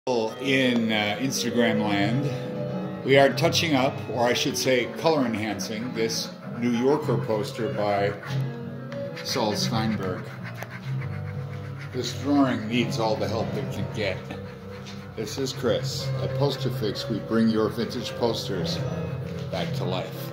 In Instagram land, we are touching up, or I should say color enhancing, this New Yorker poster by Saul Steinberg. This drawing needs all the help it can get. This is Chris. At Poster Fix, we bring your vintage posters back to life.